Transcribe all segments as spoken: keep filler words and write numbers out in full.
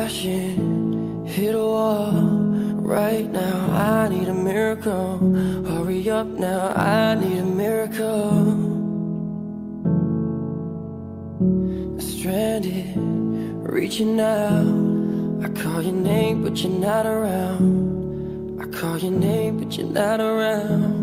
crashing, hit a wall. Right now, I need a miracle. Hurry up now, I need a miracle. Stranded, reaching out. I call your name, but you're not around. I call your name, but you're not around.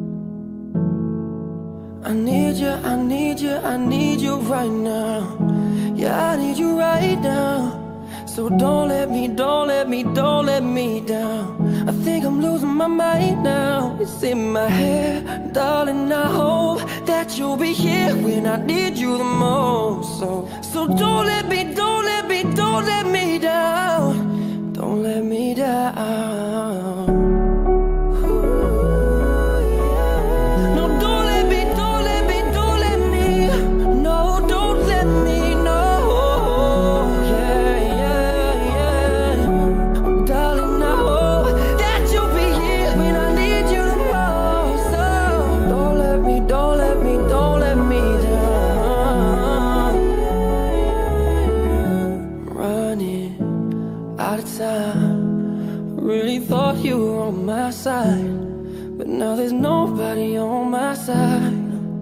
I need you, I need you, I need you right now. Yeah, I need you right now. So don't let me, don't let me, don't let me down. I think I'm losing my mind now. It's in my head, darling, I hope that you'll be here when I need you the most. So, so don't let me, don't let me, don't let me down. Don't let me down. You were on my side, but now there's nobody on my side.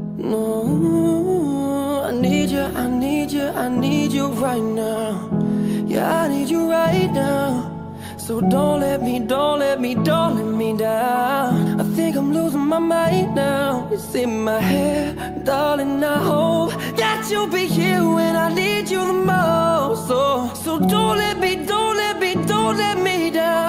No, I need you, I need you, I need you right now. Yeah, I need you right now. So don't let me, don't let me, don't let me down. I think I'm losing my mind now. It's in my head, darling, I hope that you'll be here when I need you the most. So, so don't let me, don't let me, don't let me down.